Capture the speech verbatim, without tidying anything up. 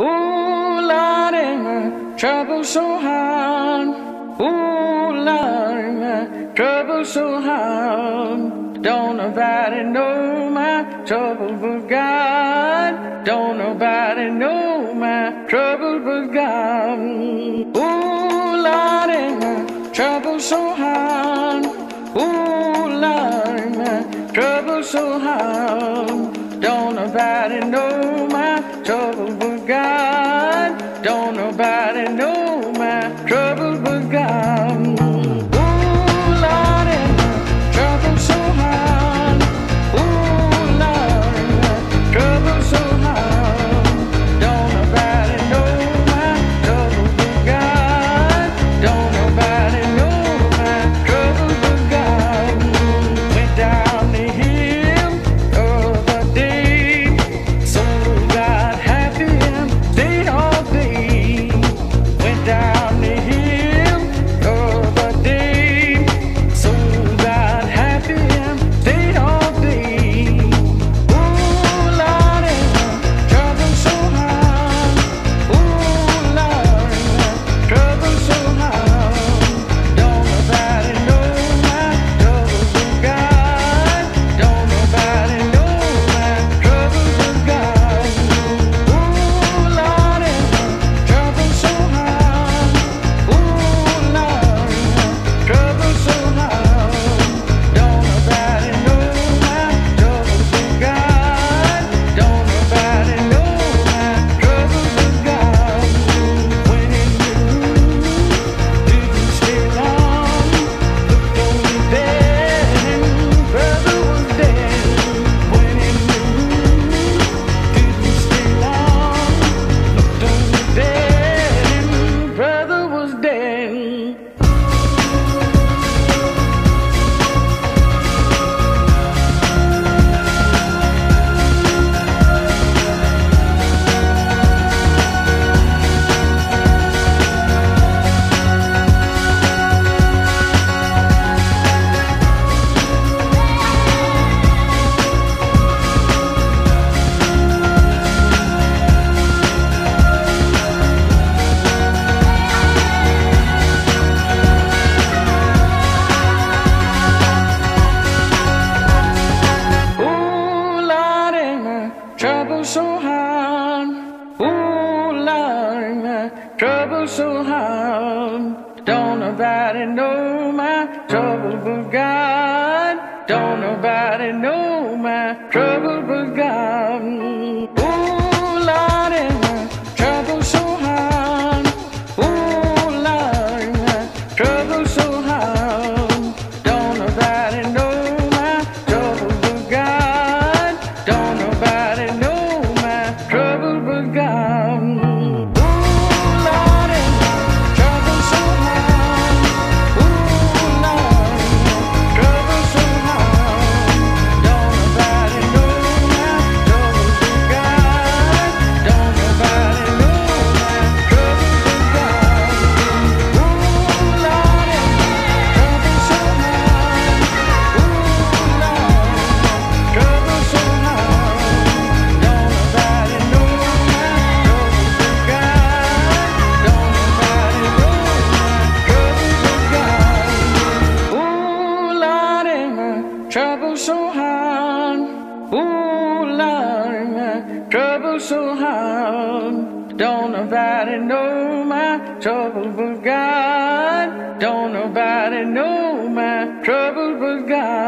Ooh, Lordy, my trouble so hard. Ooh, Lordy, my trouble so hard. Don't nobody know my trouble but God. Don't nobody know my trouble but God. Ooh, Lordy, my trouble so hard. Ooh, Lordy, my trouble so hard. Don't nobody know my trouble but God. Don't nobody know my trouble but God. Ooh, Lordy, my trouble so hard. Ooh, Lordy, my trouble so hard. Don't nobody know my trouble but God. Don't nobody know my trouble but God. Went down the hill the other day, so got happy and stayed all day. Went down the hill the other day, so got happy and stayed all day. Ooh, Lordy, my trouble so hard. Ooh, Lordy, my trouble so hard. Don't nobody know my trouble but God. Don't nobody know my trouble but God. Ooh, Lordy, my trouble so hard. Ooh, Lordy, my trouble so hard. Don't nobody know my trouble but God. Don't nobody know my trouble but God. When in the room, didn't stay long. Looked on the bed and brother was dead. When in the room, didn't stay long. Looked on the bed and brother was dead. Ooh, Lordy, my trouble so hard. Ooh, Lordy, my trouble so hard. Don't nobody know my trouble but God. Don't nobody know my trouble but God. Ooh, Lordy, my trouble so hard. Ooh, Lordy, my trouble so hard. Don't nobody know my trouble but God. Don't nobody know my trouble but God. Ooh, Lordy, my trouble so hard. Ooh, Lordy, my trouble so hard. Don't nobody know my trouble but God. Don't nobody know my trouble but God. Ooh, Lordy, my trouble so hard. Ooh, Lordy, my trouble so hard. Don't nobody know my trouble but God. Don't nobody know my trouble but God. Ooh, Lordy, my trouble so hard. Ooh, Lordy, my trouble so hard. Don't nobody know my trouble but God. Don't nobody know my trouble but God.